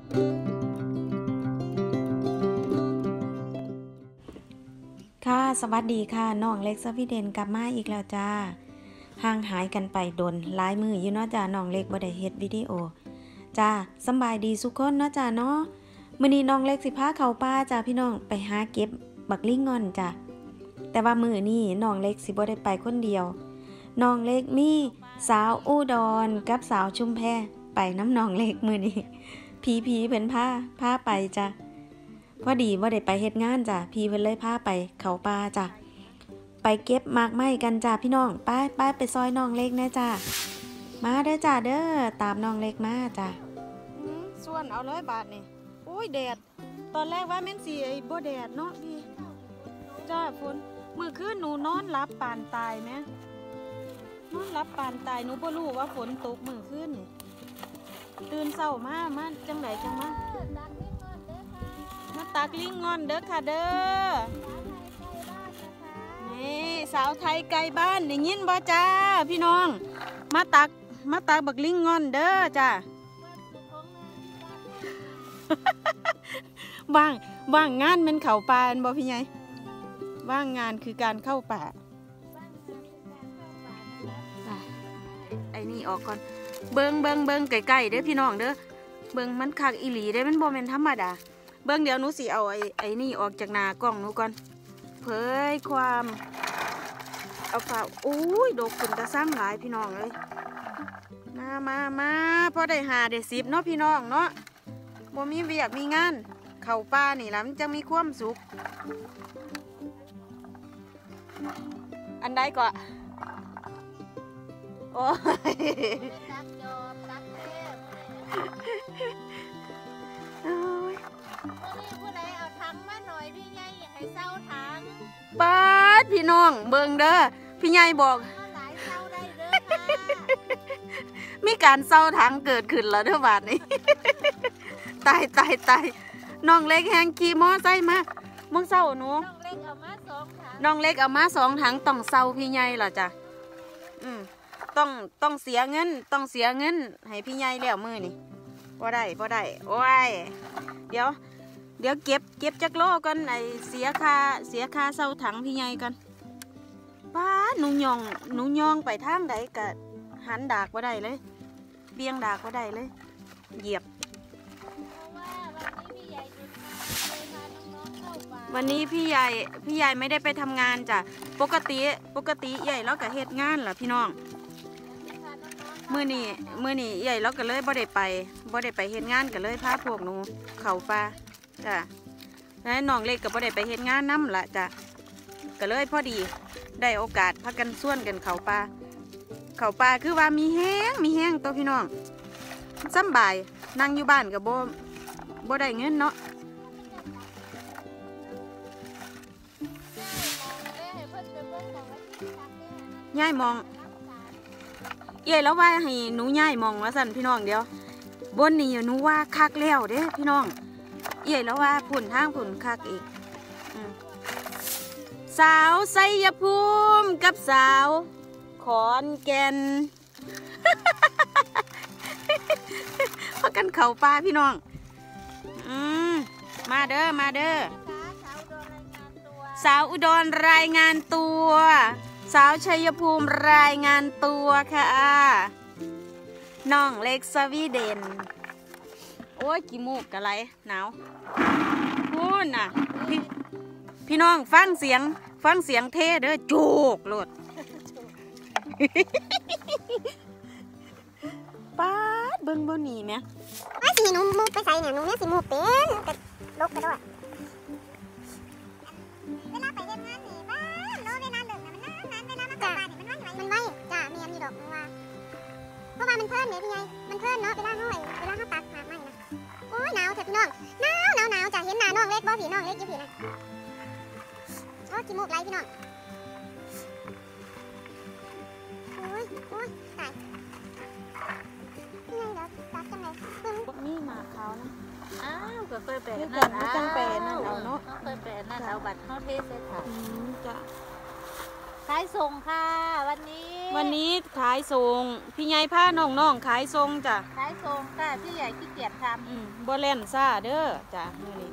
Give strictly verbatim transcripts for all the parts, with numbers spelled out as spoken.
ค่ะสวัสดีค่ะน้องเล็กสวีเดนกลับมาอีกแล้วจ้าห่างหายกันไปโดนหลายมืออยู่เนาะจ้าน้องเล็กบ่ได้เฮ็ดวิดีโอจ้าสำบายดีทุกคนเนาะจ้าเนาะมื้อนี้น้องเล็กสิพาเข้าป่าจ้าพี่น้องไปหาเก็บบักลิงงอนจ้าแต่ว่ามื้อนี้น้องเล็กสิบ่ได้ไปคนเดียวน้องเล็กมีสาวอุดรกับสาวชุมแพไปน้ำน้องเล็กมื้อนี้ผีๆเพิ่นพาพาไปจ้าพอดีว่าได้ไปเฮ็ดงานจ้ะพี่เพิ่นเลยพาไปเขาป่าจ้ะไปเก็บหมากไม้กันจ้ะพี่น้องไปไปไปซอยน้องเล็กแน่จ้ะมาเด้อจ้ะเด้อตามน้องเล็กมาจ้ะส่วนเอาเลยบาทนี่โอ้ยแดดตอนแรกว่าแม่นสิไอ้บ่แดดเนาะพี่จ้าฝนมื้อคืนหนูนอนหลับปานตายแม่นอนหลับปานตายหนูบ่รู้ว่าฝนตกมื้อคืนนี่ตื่นเช้ามามาจังไดจังมามาตักลิงงอนเด้อค่ะเด้อนี่สาวไทยไกลบ้านได้ยินบ่จ้าพี่น้องมาตักมาตักบักลิงงอนเด้อจ้าว่างว่างงานเป็นเข้าป่าบ่พี่ใหญ่ว่างงานคือการเข้าป่าไอ้นี่ออกก่อนเบิ่งเบิ่งเบิ่งไกลๆเด้อพี่น้องเด้อเบิ่งมันคักอีหลีเด้มันบ่แม่นธรรมดาเบิ่งเดี๋ยวหนูสิเอาไอ้ไอ้นี่ออกจากหน้ากล้องหนูก่อนเผยความเอาฝ่าอุ้ยดกขึ้นตะซ้ำหลายพี่น้องเลยมามามาพอได้หาได้สิบเนาะพี่น้องเนาะบ่มีเวียกมีงานเข้าป่านี่ล่ะมันจะมีความสุขอันใดก็โอ้ยป้าดพี่น้องเบิ่งเด้อพี่ใหญ่บอกมีการเศร้าถังเกิดขึ้นแล้วเด้อบาดนี้ตายตายตายน้องเล็กแฮงขี่มอไซค์มามึงเศร้าหนูน้องเล็กเอามาสองถังต้องเศร้าพี่ใหญ่ล่ะจ้ะอืมต้องต้องเสียเงินต้องเสียเงินให้พี่ใหญ่แล้วมือนี่บ่ได้บ่ได้โอ้ยเดี๋ยวเดี๋ยวเก็บเก็บจักโลก่อนไอเสียค่าเสียค่าเศร้าถังพี่ใหญ่กันป้าหนูยองหนูยองไปทางใดกะหันดากบ่ได้เลยเบี่ยงดากบ่ได้เลยเหยียบวันนี้พี่ใหญ่พี่ใหญ่ไม่ได้ไปทำงานจ้ะปกติปกติใหญ่แล้วก็เฮ็ดงานเหรอพี่น้องมื้อนี้มื้อนี้ใหญ่แล้วก็เลยบ่ได้ไปบ่ได้ไปเฮ็ดงานก็เลยพาพวกหนูเข้าป่าจ้ะแล้วน้องเล็กก็บ่ได้ไปเฮ็ดงานนำล่ะจ้ะก็เลยพอดีได้โอกาสพากันส่วนกันเข้าป่าเข้าป่าคือว่ามีแห้งมีแห้งตัวพี่น้องสำบายนั่งอยู่บ้านก็บ่บ่ได้เงินเนาะย่ายมองเอ๋แล้วว่าให้หนูย่ายมองว่าสั่นพี่น้องเดียวบนนี่หนูว่าคักแล้วเด้พี่น้องเอ๋แล้วว่าผุ่นทางผุ่นคักอีกสาวไสยภูมิกับสาวขอนแก่นพากันเข่าปลาพี่น้องอืมมาเด้อมาเด้อสาวอุดรรายงานตัวสาวชัยภูมิรายงานตัวค่ะน้องเล็กสวีเดนโอ้ยกี่มูกกะไรหนาวพูนน่ะพี่พี่น้องฟังเสียงฟังเสียงเทเด้อโจกโลดป้าเบิ้งบนนี่ไหมไอ้สีหนูมูไปใส่เนี่ยหนูเนี่ยสีมูเป็นแต่ลกไปด้วยเวลาไปเล่นงานนี่บ้าโน้เวลาเลิกนะมันนานนานเวลามาเข้าบ้านนี่มันไวมันไวจ้าเมียมีดอกมันว่าเพราะว่ามันเพิ่นเนี่ยพี่ไงมันเพิ่นเนาะเวลาห้อยเวลาเขาตัดหมากมันนะโอ้ยหนาวเถอะพี่น้องหนาวหนาวหนาวจ้าเห็นหน้าน้องเล็กบ่พี่น้องเล็กอยู่พี่นะโอ้ยขี้มูกไหลพี่น้องโอ้ยโอ้ยตายนี่ไงเดี๋ยวตัดจังเลยนี่หมากเขานะอ้าวก็เคยแปะนั่นนะจังแปะนั่นเอาเนาะเคยแปะนั่นเอาบัตรเข้าเทสเลยค่ะจ้ะขายส่งค่ะวันนี้วันนี้ขายส่งพี่ใหญ่ผ้าน้องน้องขายส่งจ้ะขายส่งค่ะพี่ใหญ่ขี้เกียจทำอืมบ่เล่นซ่าเด้อจ้ะมื้อนี้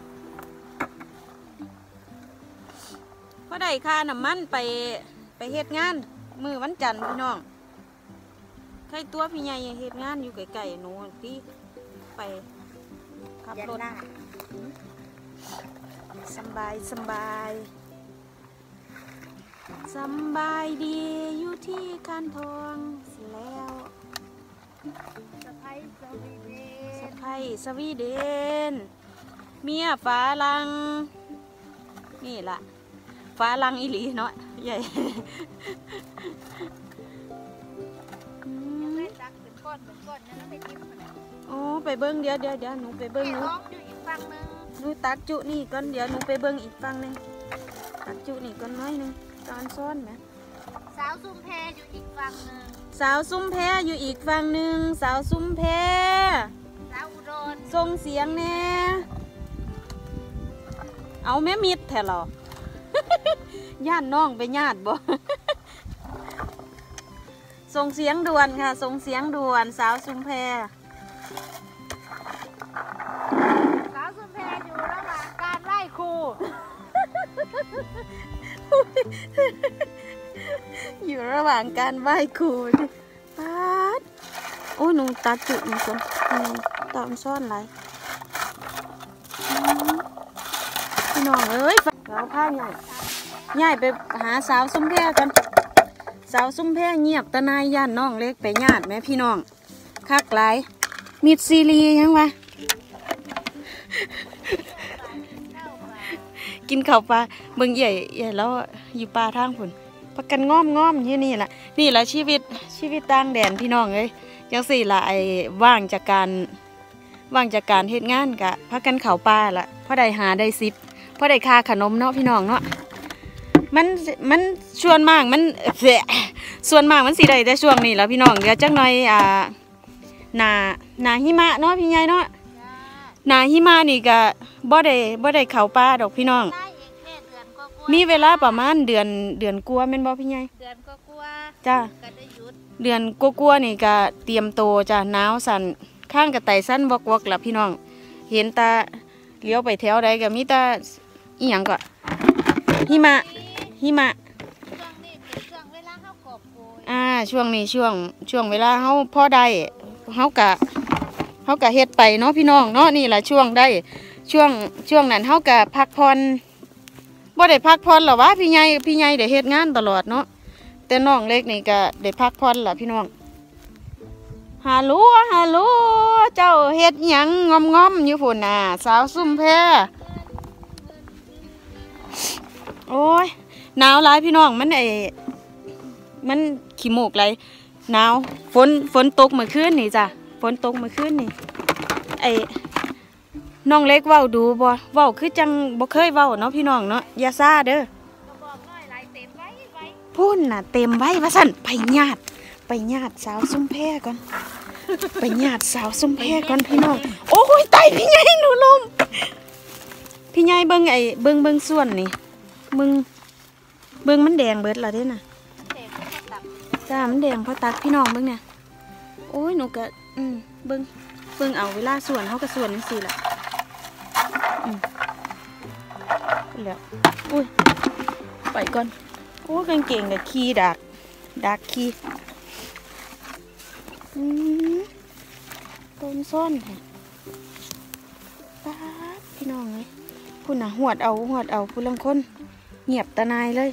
พอได้ค่าน้ำมันไปไปเฮ็ดงานมื้อวันจันทร์พี่น้องใครตัวพี่ใหญ่เฮ็ดงานอยู่ไกลๆหนูที่ไปขับรถสบายสบายสบายดีอยู่ที่การทองแล้วสะพ้ายสวีเดนสะพ้ายสวีเดนเมียฝาลังนี่ล่ะฝาลังอีหลีเนาะใหญ่ยังไม่ตักเป็นก้อนเป็นก้อนนั่นไปจิ้มมันโอ้ไปเบิ้งเดี๋ยวเดี๋ยวเดี๋ยวหนูไปเบิ้งหนูอยู่อีกฝั่งนึงหนูตักจุนี่ก่อนเดี๋ยวหนูไปเบิ้งอีกฝั่งนึงตักจุนี่ก่อนน้อยนึงตอนซ้อนไหมสาวซุ่มแพอยู่อีกฝั่งนึงสาวซุ้มแพอยู่อีกฝั่งนึงสาวซุ้มแพสาวอุดรส่งเสียงแน่เอาแม่มิดแท้หรอ ญาติน้องไปญาติบ่ ส่งเสียงด่วนค่ะส่งเสียงด่วนสาวซุ้มแพสาวซุ่มแพอยู่ระหว่างการไหว้ครูอยู่ระหว่างการไหว้ครูป๊าดโอ้หนูตัดจุดนี่คนตามซ่อนไรพี่น้องเอ้ยเราผ้าใหญ่ใหญ่ไปหาสาวซุ้มแพกันสาวซุ้มแพเงียบตะนายย่านน้องเล็กไปญาติแม่พี่น้องคักหลายมิดซีรียังวะกินข้าวปลาเบิ่งใหญ่ใหญ่แล้วอยู่ปลาทางผุนพักกันง้อมง้อมยี่นี่แหละนี่แหละชีวิตชีวิตต่างแดนพี่น้องเอ้ยยังสี่ละไอ้ว่างจากการว่างจากการเฮ็ดงานกะพักกันข้าวปลาละพอได้หาได้ซิปพอได้ค่าขนมเนาะพี่น้องเนาะมันมันชวนมากมันเสียส่วนมากมันสีได้แต่ช่วงนี้แล้วพี่น้องเดี๋ยวจังหน่อยอ่าหนาหนาหิมะเนาะพี่ใหญ่เนาะหนาหิมะนี่ก็บ่ได้บ่ได้เข้าป่าดอกพี่น้องมีเวลาประมาณเดือนเดือนกลัวแม่นบ่พี่ใหญ่เดือนก็กลัวจ้าเดือนกลัวนี่ก็เตรียมโตจ้ะหนาวสั่นข้างกระไตสั้นวอกๆล่ะพี่น้องเห็นตาเลี้ยวไปแถวใดก็มีตาอีหยังก็หิมะหิมะช่วงนี้เป็นช่วงเวลาเฮากอบโกยอ่าช่วงนี้ช่วงช่วงเวลาเฮาพอได้เฮากะเฮากะเฮ็ดไปเนาะพี่น้องเนาะนี่แหละช่วงได้ช่วงช่วงนั้นเฮากะพักผ่อนบ่ได้พักผ่อนหรอวะพี่ใหญ่พี่ใหญ่ได้เฮ็ดงานตลอดเนาะแต่น้องเล็กนี่ก็ได้พักผ่อนล่ะพี่น้องฮัลโหลฮัลโหลเจ้าเฮ็ดหยังงอมๆอยู่พุ่นน่ะสาวซุ่มแพโอ้ยหนาวหลายพี่น้องมันไอมันขี้มูกไหลหนาวฝนฝนตกเมื่อคืนนี่จ้ะฝนตกเมื่อคืนนี่ไอน้องเล็กเว้าดูบ่เว้าคือจังบ่เคยเว้าเนาะพี่น้องเนาะอย่าซ่าเด้อพุ่นน่ะเต็มไว้ว่าสั่นไปญาติไปญาติสาวซุ่มแพก่อนไปญาติสาวซุ่มแพก่อนพี่น้องโอ้ยตายพี่ใหญ่หนูลมพี่ใหญ่เบิ่งไอเบิ่งเบิ่งส่วนนี่มึงเบิ่งมันแดงเบิดแล้วเด้น่ะจ้ามันแดงเพราะตักพี่น้องเบิ่งเนี่ยโอ้ยหนูก็อืมเบิ่งเบิ่งเอาเวลาส่วนเขาก็ส่วนนั่นสิล่ะอืมแล้วอุ้ยไปก่อนโอ้กางเกงกับขี้ดักดักขี้อืมต้นซ่อนแท้ป๊าดพี่น้องเลยพูดน่ะหวดเอาหวดเอาพูดลังคนเงียบตะนายเลย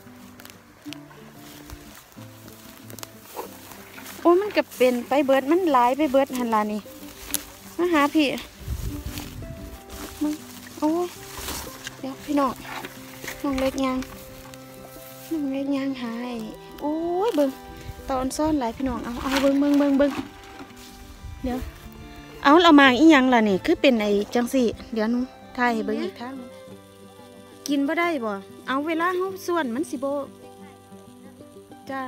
โอ้มันก็เป็นไปเบิดมันหลายไปเบิดหันลานี่มาหาพี่มึงโอ้ยเดี๋ยวพี่น้องน้องเล็กยังน้องเล็กยังหายโอ้ยเบิ้งตอนซ่อนหลายพี่น้องเอาเอาเบิ้งเบิ้งเบิ้งเบิ้งเดี๋ยวเอาเรามาอีหยังล่ะนี่คือเป็นไอ้จังสิเดี๋ยวหนูถ่ายให้เบิ้งอีกครั้งกินบ่ได้บ่เอาเวลาเขาส่วนมันสิโบจ้า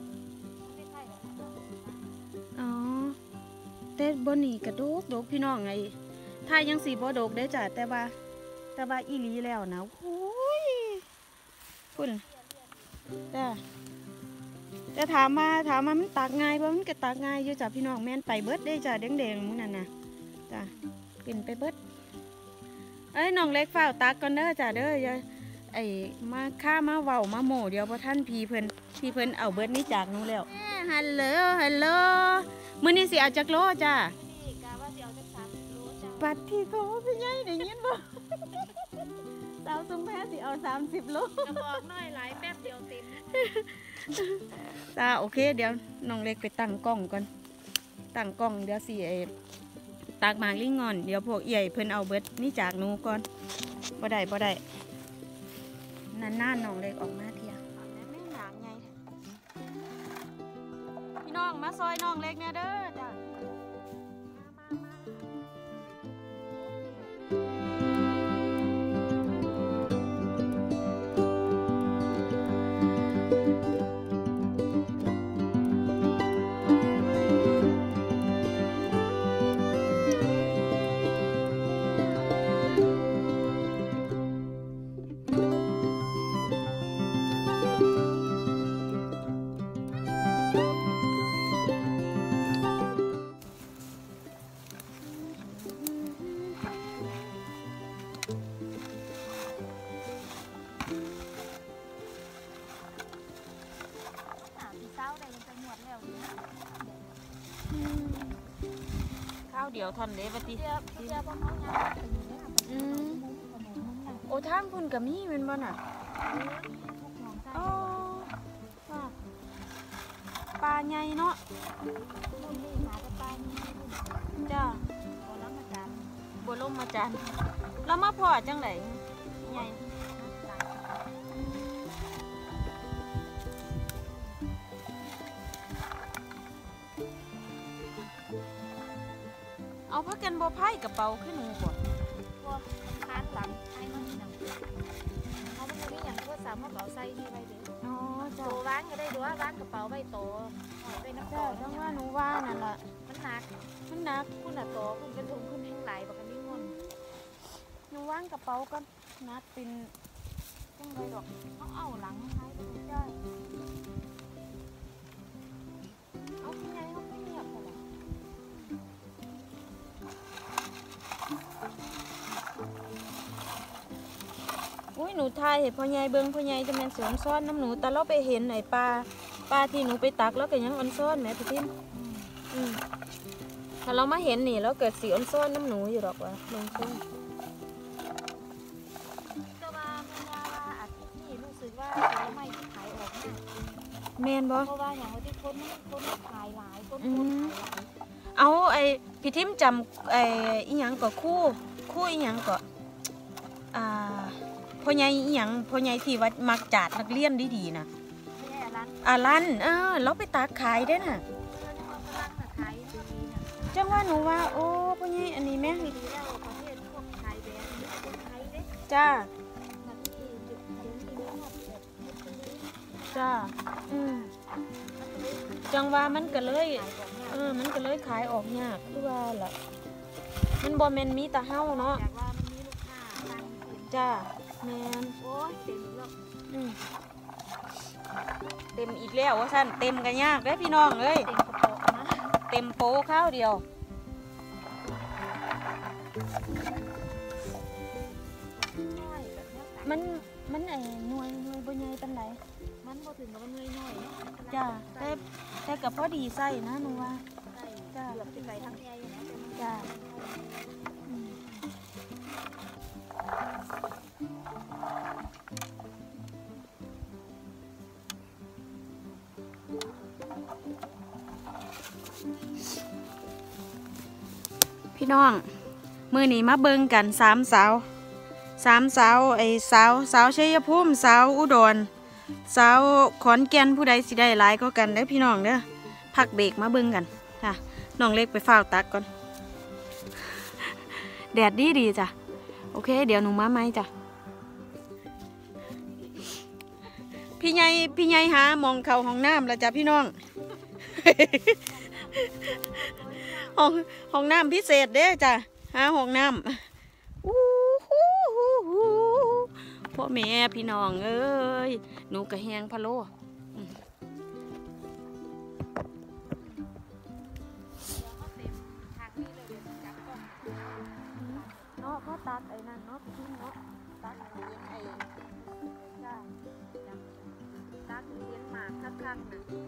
อ๋อแต่บนนี่กระโดกโดกพี่น้องไงถ้ายังสีบ่โดกได้จ้ะแต่ว่าแต่ว่าอีหลีแล้วนะโอ้ยพุ่นจ้าจะถามมาถามมามันตากง่ายบ่มันก็ตากง่ายอยู่จ้ะพี่น้องแม่นไปเบิดได้จ้ะแดงๆมื้อนั้นน่ะจ้ะเป็นไปเบิดเอ้ยน้องเล็กฝ้าวตักก่อนเด้อจ้ะเด้ออย่าไอ้มาข้ามาเว้ามาโหม่เดี๋ยวบ่ทันพี่เพิ่นพี่เพิ่นเอาเบิดนี้จากหนูแล้วฮัลโหลฮัลโหลมื้อนี้สิเอาจักโลจ้ะนี่กะว่าสิเอาจักสามสิบโลจ้ะปัดที่โตพี่ใหญ่ได้ยินบ่สาวสมแพสิเอาสามสิบโลกระบอกน้อยหลายแป๊บเดียวเต็มจ้าโอเคเดี๋ยวน้องเล็กไปตั้งกล้องก่อนตั้งกล้องเดี๋ยวสิไอ้ตากหมากลิงงอนเดี๋ยวพวกใหญ่เพิ่นเอาเบิดนี่จากหนูก่อนบ่ได้บ่ได้นานๆน้องเล็กออกมาเที่ยไม่หนางไงพี่น้องมาซอยน้องเล็กเนี่ยเด้อจ้าข้าวเดียวทอนเด้ปฏิโอ้ทางพุ่นกับมีเป็นบ่น่ะอ๋อปลาใหญ่เนาะจ้าบัวลมมาจานแล้วมาพอจังไหนใหญ่เอาพักกันบ่ไพ่กระเป๋าขึ้นหนูก่อนบ่คานหลังให้มันหนังเขาไม่ได้อย่างโทรศัพท์เขาเป๋าใส่ที่ไว้เด้อ๋อจ้าโตวางก็ได้ด้วยวางกระเป๋าไว้โตไปน้ำโตต้องว่าหนูว่านั่นแหละมันหนักมันหนักคุณอะโตคุณเป็นถุงคุณแห้งไหลบอกกันนี่งอนหนูวางกระเป๋ากันนัดเป็นต้องไรดอกเขาเอาหลังท้ายไปได้เอาที่ไงเขาไม่เงียบเลยอุ้ยหนูทายเห็นพ่อใหญ่เบิ้งพ่อใหญ่จะเป็นสวนซ้อนน้ำหนูแต่เราไปเห็นไอ้ปลาปลาที่หนูไปตักแล้วก็ยังอ่อนซ้อนแม่พี่ทิมอืมถ้าเรามาเห็นนี่แล้วเกิดสีอ่อนซ้อนน้ำหนูอยู่หรอกวะลงซ้อนก็ว่าแม่ว่าอาทิตย์นี้รู้สึกว่าผลไม้ที่ขายออกเนี่ยแมนบ่เพราะว่าอย่างว่าที่คนคนขายหลายคนคนขายหลายเอาไอ้พี่ทิมจำไอ้อีหยังก็คู่คู่อีหยังก็อ่าพ่อใหญ่อีหยังพ่อใหญ่ที่วัดมักจัดนักเรียนดีๆนะอาลันเออเราไปตากขายได้น่ะจังว่าหนูว่าโอ้พ่อใหญ่อันนี้แม่จ้าจ้าอืมจังว่ามันก็เลยเออมันก็เลยขายออกยากคือว่าล่ะมันบ่แม่นมีแต่เฮาเนาะจ้าแมนโอ้ยเต็มแล้วอืมเต็มอีกแล้วว่าสั้นเต็มกันยากเลยพี่น้องเอ้ยเต็มกระโปรงนะเต็มโป๊ข้าวเดียวมันมันไอ้หน่วยหน่วยบนใหญ่เป็นไรมันพอถึงกับว่าหน่วยน้อยจ้าแต่แต่กับพอดีใส่นะหนูว่าจ้าเหลือเป็นใส่ทั้งแอร์อยู่นะจ้าพี่น้องมือนี้มาเบิ่งกันสามสาวสามสาวไอ้สาวสาวชัยภูมิสาวอุดรสาวขอนแก่นผู้ใดสิได้หลายก็กันเด้อพี่น้องเด้อพักเบรกมาเบิ่งกันจ้ะน้องเล็กไปฝ้าวตักก่อนแดดดีดีจ้ะโอเคเดี๋ยวหนูมาไหมจ้ะพี่ใหญ่พี่ใหญ่หามองเข่าห้องน้ำแล้วจ้ะพี่น้อง ห้องห้องน้ำพิเศษเด้จ้ะหาห้องน้ำอู้หูพ่อแม่พี่น้องเอ้ยหนูกระแหงพะโล้ตักไอ้นั่นเนาะพี่เนาะตักเลี้ยงไอ้จ้าตักเลี้ยงหมากคักๆน่ะ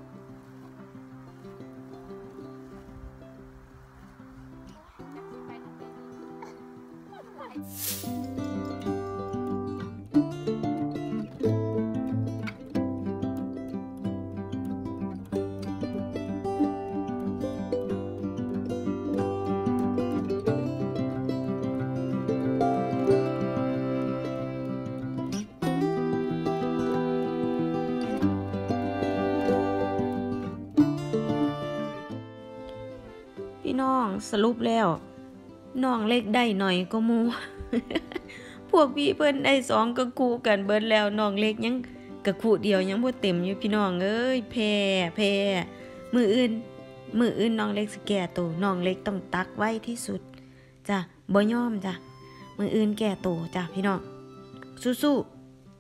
พี่น้องสรุปแล้วน้องเล็กได้หน่อยก็มู พวกพี่เพิ่นได้สองกระคู่กันเบิดแล้วน้องเล็กยังกระคู่เดียวยังบ่เต็มอยู่พี่น้องเอ้ยแพ้แพ้มืออื่นมืออื่นน้องเล็กสิแก่โตน้องเล็กต้องตักไว้ที่สุดจ้ะบ่ยอมจ้ะมืออื่นแก่โตจ้ะพี่น้องสู้ๆ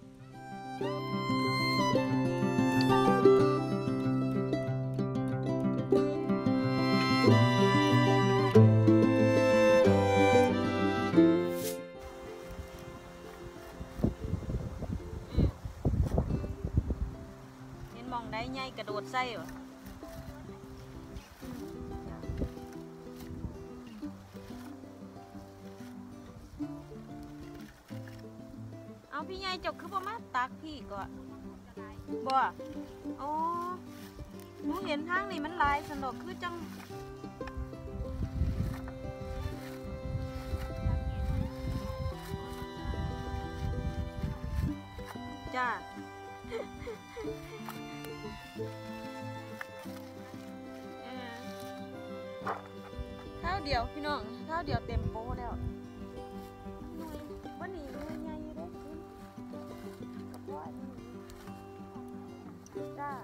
มองได้ใหญ่กระโดดใส่วะเอาพี่ใหญ่จกคือประมาตักพี่ก่อนบ่อ๋อหนูเห็นทางนี้มันลายสนุกคือจังจ้าข้าวเดียวพี่น้องข้าวเดียวเต็มโป๊แล้วหน่วยวันนี้หน่วยใหญ่อยู่เด้กับพ่ออันนี้จ้า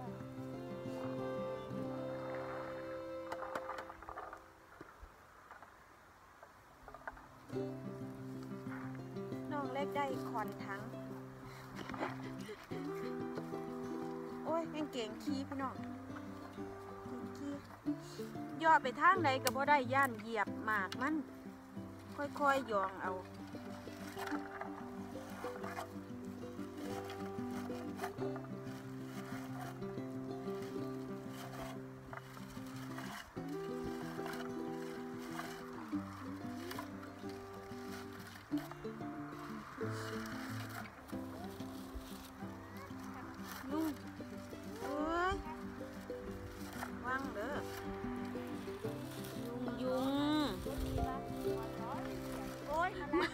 น้องเล็กได้ขอนทั้งโอ้ยกางเกงขี้พี่น้องย่อไปทางใดก็บ่ได้ย่านเหยียบหมากมันค่อยๆยองเอานุ่งเอ้ยวางเด้อยุงโอ้ย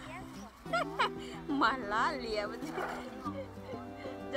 มาล้าเหลี่ยมันจะ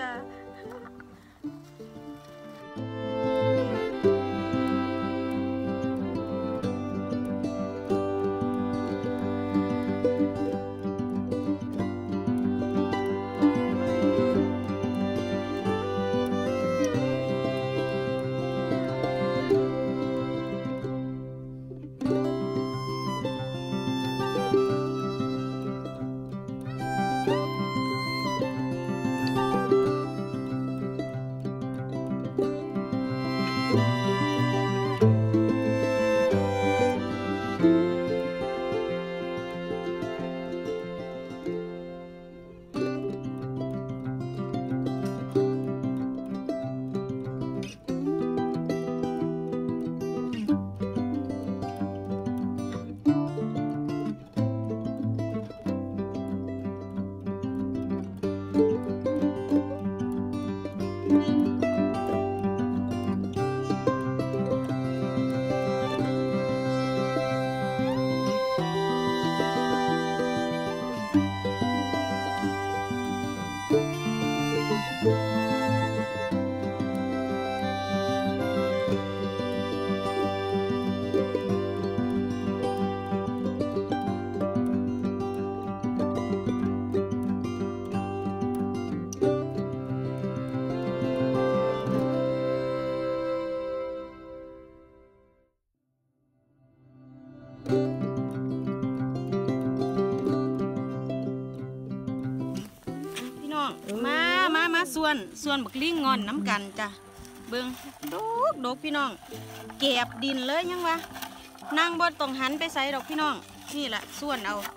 ส่วนส่วนบักลิงงอนน้ำกันจ้ะเบิ่งดกดกพี่น้องเก็บดินเลยยังวะนั่งบนตรงหันไปใส่ดอกพี่น้องนี่แหละส่วนเอา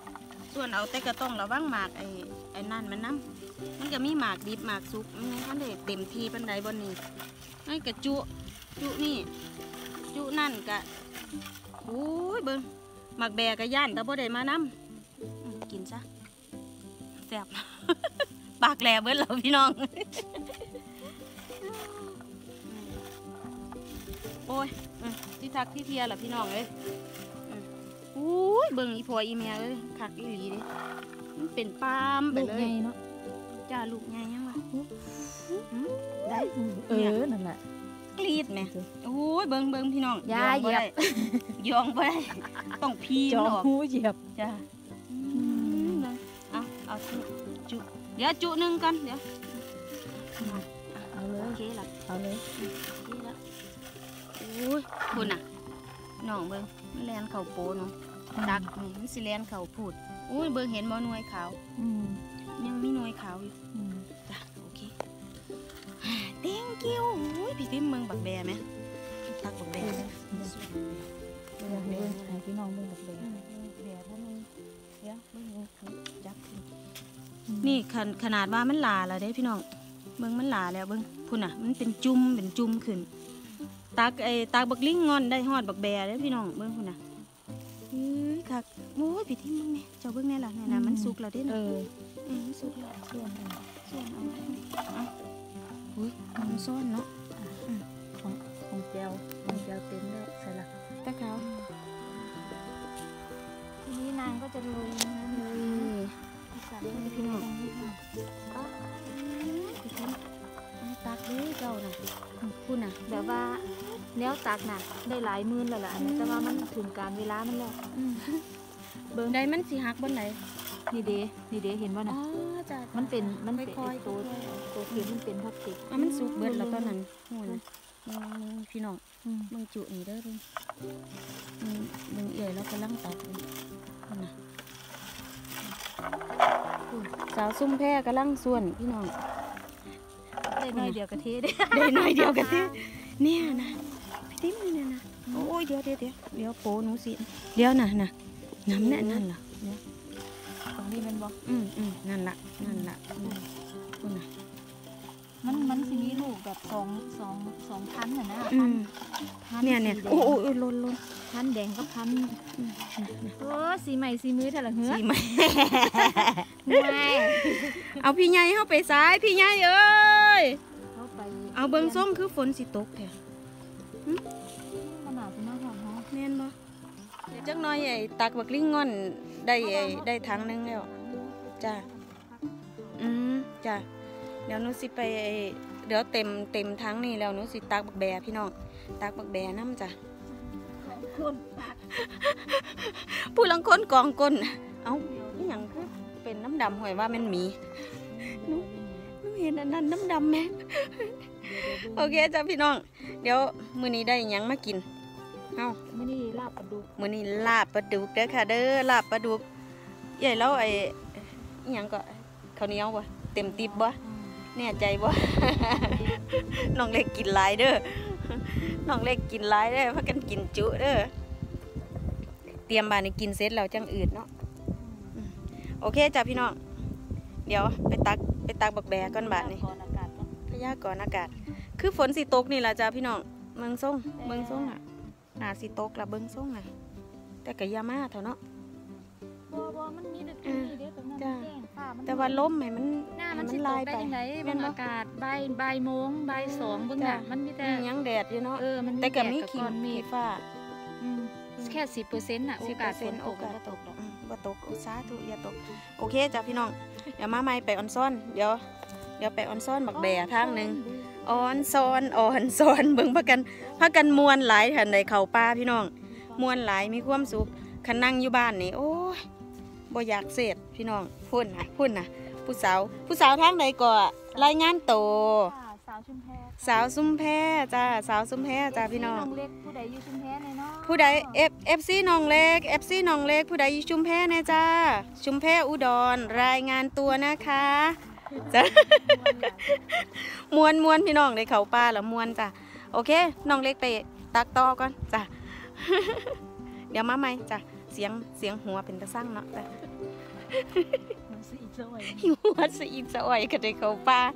ส่วนเอาแต่ก็ต้องระวังหมากไอ้ไอ้นั่นมันน้ำมันก็มีหมากดิบหมากสุกมันท่านได้เต็มที่ปันใดบนนี้ไอ้กระจุจุนี่จุนั่นกะโอ้ยเบิ้งหมากแบกะย่านแต่บ่ได้มาน้ำกินซะแซ่บ ปากแหลเบิ้ลแล้วพี่น้อง โอ้ยที่ทักที่เทียล่ะพี่น้องเลยอุ้ยเบิ่งอีพออีเมียเลยคักอีหลีเด้มันเป็นปามไปเลยเนาะจ้าลูกใหญ่ยังวะได้เออนั่นแหละกรีดไหมโอ้ยเบิ่งเบิ่งพี่น้องยาเหยียบยองไปต้องพีจอหูเหยียบจ้าเอาเอาจุเดี๋ยวจุหนึ่งกันเดี๋ยวเอาเลยโอเคละเอาเลยโอ้ยคุณน่ะน้องเบิ่งมันแลนเข่าโปเนาะดักนี่มันสิแลนเข่าพูดโอ้ยเบิ่งเห็นบ่หน่วยขาวยังมีหน่วยขาวอยู่จ้ะโอเค thank you โอ้ยพี่ทิมเบิ่งบักแบไหมตักบักแบเบิ่งให้พี่น้องเบิ่งบักแบแบเพราะมันเดี๋ยวเบิ่งจับนี่ขนาดว่ามันหลาแล้วเด้พี่น้องเบิ่งมันหลาแล้วเบิ่งพุ่นน่ะมันเป็นจุ่มเป็นจุ่มขึ้นตากไอ้ตากบักลิงงอนได้ฮอดบักแบเลยพี่น้องเบิ้งคุณน่ะเฮ้ยคักโอ้ยพี่ทิมมึงเนี่ยเจ้าเบิ้งแน่ล่ะเนี่ยนะมันสุกแล้วเด้เนาะเออมันสุกแล้วส่วนส่วนเอาเอาอุ้ยมันซ่อนเนาะของของแก้วของแก้วเต็มแล้วใส่ละตะเขาทีนี้นางก็จะโรยนะเลยพี่น้องตักเลยเจ้าน่ะคุณน่ะแบบว่าแนวตักน่ะได้หลายหมื่นแล้วล่ะแต่ว่ามันถึงการเวลามันแล้วเบิ่งได้มันสิหักบนไหนนี่เด้นี่เด้เห็นว่าน่ะมันเป็นมันเป็นตัวตัวเขียนมันเป็นพลาสติกมันสุกเบิดแล้วตอนนั้นโหพี่น้องมึงจุนี่เด้อเบิ่งมึงเอ๋ยแล้วกำลังตักน่ะสาวซุ่มแพร่กำลังส่วนพี่น้องได้หน่อยเดียวกะทิได้ได้หน่อยเดียวกะทิเนี่ยนะพี่ติ๊มเนี่ยนะโอ้ยเดี๋ยวเดี๋ยวเดี๋ยวเดี๋ยวโปหนูสิเดี๋ยวน่ะน่ะน้ำเนี่ยนั่นล่ะเนี่ยตรงนี้มันบอกอืมอืมนั่นล่ะนั่นล่ะคุณน่ะมันมันสีนี้ลูกแบบสองสองสองพันน่ะนะพันเนี่ยเนี่ยโอ้โอ้ล้นล้นพันแดงก็พันโอ้สีใหม่สีมือเท่าไหร่เหรอสีใหม่เอาพี่ใหญ่เข้าไปซ้ายพี่ใหญ่เอ้ยเอาเบิ้งส้มคือฝนสิตกแท้ขนาดเป็นน้ำหอมฮะแน่นบ่เดี๋ยวจักหน่อยไอ้ตักบักลิงงอนได้ไอ้ได้ถังนึงแล้วจ้าอืมจ้าเดี๋ยวหนูสิไปเดี๋ยวเต็มเต็มถังนี่แล้วหนูสิตักบักแบพี่น้องตักบักแบน้ำจ้ะผู้ลังคนกองก้นเอ้านี่อย่างคือเป็นน้ำดำหวยว่ามันมีนุ๊กเห็นอันนั้นน้ำดำไหมโอเคจ้ะพี่น้องเดี๋ยวมื้อนี้ได้ยังมากินเอ้ามื้อนี้ลาบปลาดุกมื้อนี้ลาบปลาดุกเด้อค่ะเด้อลาบปลาดุกใหญ่แล้วไอ้ยังก็ข้าวเหนียวบ่เต็มติบบ่แน่ใจบ่น้องเล็กกินหลายเด้อน้องเล็กกินหลายเด้อพากันกินจุเด้อเตรียมบานกินเสร็จแล้วจังอืดเนาะโอเคจ้ะพี่น้องเดี๋ยวไปตักไปตักบักแบก่อนบาดนี่พยากรณ์อากาศคือฝนสิตกนี่ล่ะจ้ะพี่น้องเมืองส่งเมืองส่งอ่ะหาสิตกละเบิ่งส่งอ่ะแต่ก็อย่ามาเถอะเนาะบ่บ่มันมีแต่ตัวนี้เด้อตรงนั้นแจ้งฟ้ามันแต่ว่าลมให้มันหน้ามันสิตกได้จังได๋มันอากาศบ่ายบ่ายโมงบ่ายสองเบิ่งน่ะมันมีแต่ยังแดดอยู่เนาะเออมันแต่ก็มีขี้มีฟ้าอืมแค่ สิบเปอร์เซ็นต์ น่ะโอกาสฝนตกบ่ตกดอกบ่ตกสาธุอย่าตกโอเคจ้ะพี่น้องเดี๋ยวมาใหม่ไปออนซ่อนเดี๋ยวเดี๋ยวไปออนซ่อนบักแบทางนึงออนซ่อนออนซ่อนเบิ่งพากันพากันม่วนหลายทันได้เข้าป่าพี่น้องม่วนหลายมีความสุขคันนั่งอยู่บ้านนี่โอ้ยบ่อยากเสร็จพี่น้องพุ่นน่ะพุ่นน่ะผู้สาวผู้สาวทางใดก็รายงานโตสาวชุมแพสาวซุ่มแพจ้าสาวซุ่มแพจ้าพี่น้องเล็กผู้ใดอยู่ชุมแพแน่เนาะผู้ใด F FC น้องเล็ก FC น้องเล็กผู้ใดอยู่ชุมแพแน่จ้าชุมแพอุดรรายงานตัวนะคะจ้ามวนมวนพี่น้องได้เข้าป่าแล้วมวนจ้าโอเคน้องเล็กไปตักต่อก่อนจ้าเดี๋ยวมาใหม่จ้าเสียงเสียงหัวเป็นตะสั่งเนาะจ้ามันสิอีกซอยหิวหัวสะอิดสะอ่อยก็ได้เข้าป่า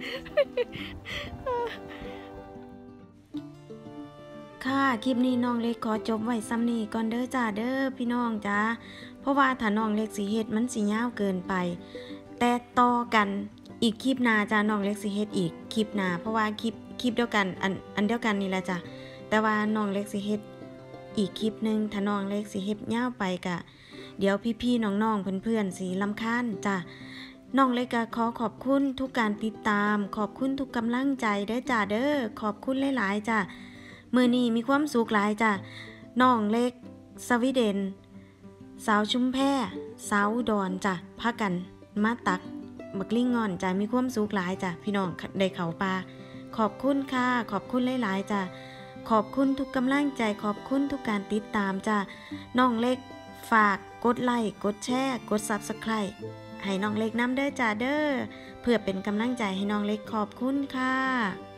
ค่ะคลิปนี้น้องเล็กขอจบไว้ซ้ำนี้ก่อนเด้อจ้าเด้อพี่น้องจ้าเพราะว่าถ้าน้องเล็กสิเฮ็ดมันสิยาวเกินไปแต่ต่อกันอีกคลิปหน้าจ้าน้องเล็กสิเฮ็ดอีกคลิปหน้าเพราะว่าคลิปคลิปเดียวกันอันอันเดียวกันนี่แหละจ้ะแต่ว่าน้องเล็กสิเฮ็ดอีกคลิปนึงถ้าน้องเล็กสิเฮ็ดยาวไปกะเดี๋ยวพี่ๆน้องๆเพื่อนๆสิรำคาญจ้ะน้องเล็กก็ขอขอบคุณทุกการติดตามขอบคุณทุกกำลังใจเด้อจ้าเด้อขอบคุณหลายๆจ้ะมื้อนี้มีความสุขหลายจ้ะน้องเล็กสวีเดนสาวชุมแพสาวอุดรจ้ะพากันมาตักบักลิงงอนจ้ะมีความสุขหลายจ้ะพี่น้องได้เข้าป่าขอบคุณค่ะขอบคุณหลายๆจ้ะขอบคุณทุกกำลังใจขอบคุณทุกการติดตามจ้ะน้องเล็กฝากกดไลค์กดแชร์กด ซับสไครบ์ ให้น้องเล็กนำเด้อจ้าเด้อเพื่อเป็นกำลังใจให้น้องเล็กขอบคุณค่ะ